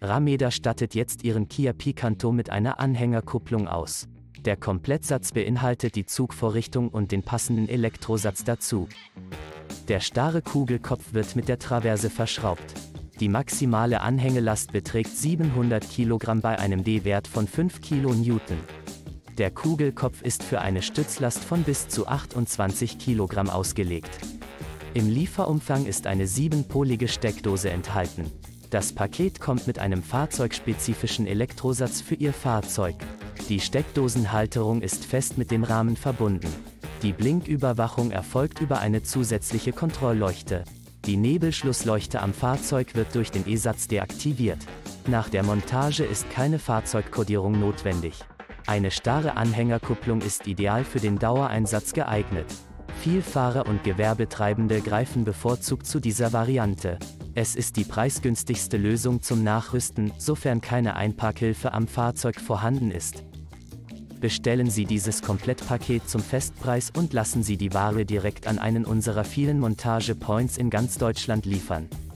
Rameda stattet jetzt ihren Kia Picanto mit einer Anhängerkupplung aus. Der Komplettsatz beinhaltet die Zugvorrichtung und den passenden Elektrosatz dazu. Der starre Kugelkopf wird mit der Traverse verschraubt. Die maximale Anhängelast beträgt 700 Kilogramm bei einem D-Wert von 5 Kilonewton. Der Kugelkopf ist für eine Stützlast von bis zu 28 Kilogramm ausgelegt. Im Lieferumfang ist eine 7-polige Steckdose enthalten. Das Paket kommt mit einem fahrzeugspezifischen Elektrosatz für Ihr Fahrzeug. Die Steckdosenhalterung ist fest mit dem Rahmen verbunden. Die Blinküberwachung erfolgt über eine zusätzliche Kontrollleuchte. Die Nebelschlussleuchte am Fahrzeug wird durch den E-Satz deaktiviert. Nach der Montage ist keine Fahrzeugkodierung notwendig. Eine starre Anhängerkupplung ist ideal für den Dauereinsatz geeignet. Vielfahrer und Gewerbetreibende greifen bevorzugt zu dieser Variante. Es ist die preisgünstigste Lösung zum Nachrüsten, sofern keine Einparkhilfe am Fahrzeug vorhanden ist. Bestellen Sie dieses Komplettpaket zum Festpreis und lassen Sie die Ware direkt an einen unserer vielen Montage-Points in ganz Deutschland liefern.